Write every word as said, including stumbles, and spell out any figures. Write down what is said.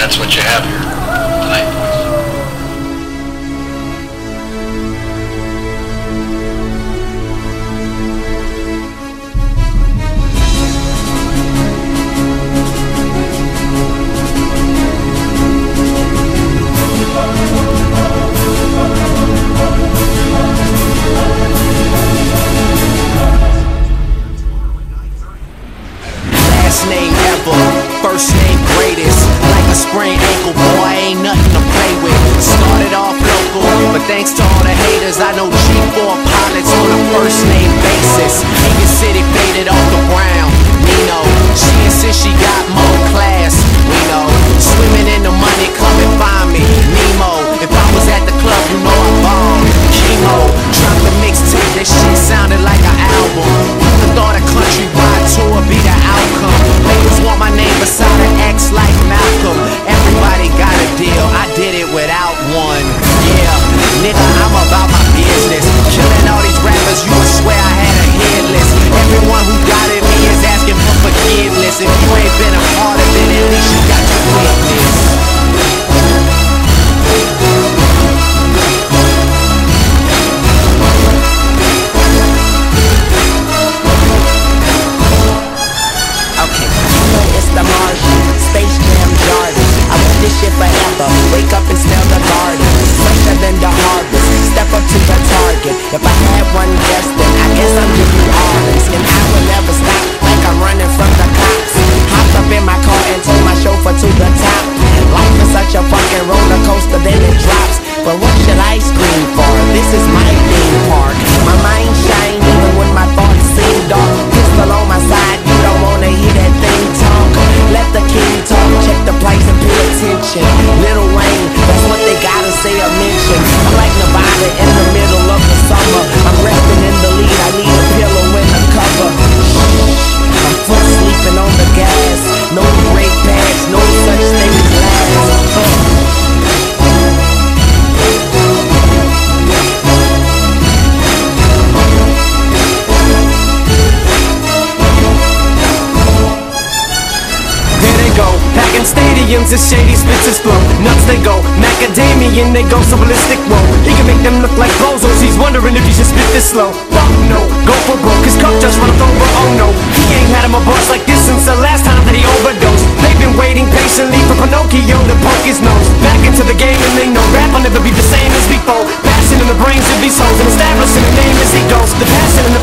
that's what you have here tonight, boys. Last name ever, first name greatest. Like a sprained ankle, boy, ain't nothing to play with. Started off local, but thanks to all the haters, I know G four pilots on a first name basis. In your city, faded off the ground. Nino, she insists she got more class. We know, swimming in the money, come and find me. Nemo, if I was at the club, you know I balled. Chemo, dropped a mixtape, that shit sounded like an album. Who'da thought a countrywide tour be the outcome? Labels want my name beside an X like Malcolm. Everybody got a deal, I did it without one. Yeah, nigga, I'm about my business. Killing all these rappers, you would swear I had a hit list. Everyone who doubted me is asking for forgiveness. If you ain't been a part of it, at least you got your witness. Space Jam Jordan, I want this shit forever. Wake up and smell the garden, fresher than the harvest. Step up to the target. If I had one guess, then I guess I'm giving orders. And I will never stop, like I'm running from the cops. Hopped up in my car and told my chauffeur to the top. Life is such a fucking roller coaster, then it drops. But what should I scream for? This is my theme park. My mind shine even when my thoughts seem dark. Pistol on my side, you don't wanna hear that thing talk. Let the king talk, check the price and pay attention. Lil Wayne, that's what they gotta say or mention. I'm like Nevada in the middle of the summer. I'm rapping in the lead, I need a pillow in the cover. I'm foot sleeping on the gas. No brake pads, no such thing as last. uh. Packing stadiums as shady spitzes flow. Nuts they go, macadamian they go so ballistic. Whoa, he can make them look like bozos. He's wondering if he should spit this slow. Fuck no, go for broke, his cup just runneth over. Oh no, he ain't had him a boss like this since the last time that he overdosed. They've been waiting patiently for Pinocchio to poke his nose back into the game, and they know rap will never be the same as before. Passion in the brains of these hoes and establishing a name as he goes. The passion in the